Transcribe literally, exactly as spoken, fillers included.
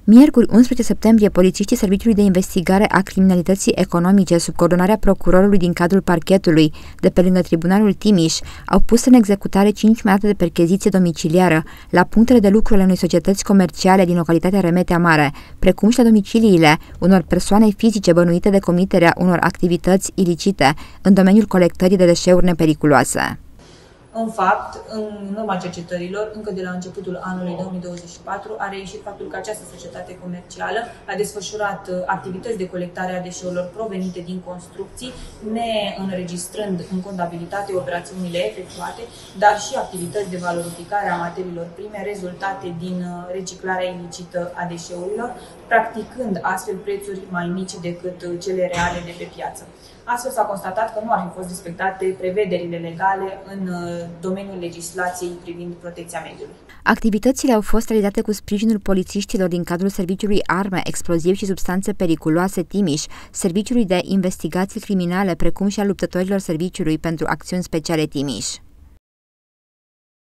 Miercuri, unsprezece septembrie, polițiștii Serviciului de Investigare a Criminalității Economice, sub coordonarea procurorului din cadrul parchetului de pe lângă Tribunalul Timiș, au pus în executare cinci mandate de percheziție domiciliară la punctele de lucru ale unei societăți comerciale din localitatea Remetea Mare, precum și la domiciliile unor persoane fizice bănuite de comiterea unor activități ilicite în domeniul colectării de deșeuri nepericuloase. În fapt, în urma cercetărilor, încă de la începutul anului două mii douăzeci și patru, a reieșit faptul că această societate comercială a desfășurat activități de colectare a deșeurilor provenite din construcții, neînregistrând în contabilitate operațiunile efectuate, dar și activități de valorificare a materiilor prime rezultate din reciclarea ilicită a deșeurilor, practicând astfel prețuri mai mici decât cele reale de pe piață. Astfel s-a constatat că nu ar fi fost respectate prevederile legale în domeniul legislației privind protecția mediului. Activitățile au fost realizate cu sprijinul polițiștilor din cadrul Serviciului Arme, Explozivi și Substanțe Periculoase Timiș, Serviciului de Investigații Criminale, precum și al luptătorilor Serviciului pentru Acțiuni Speciale Timiș.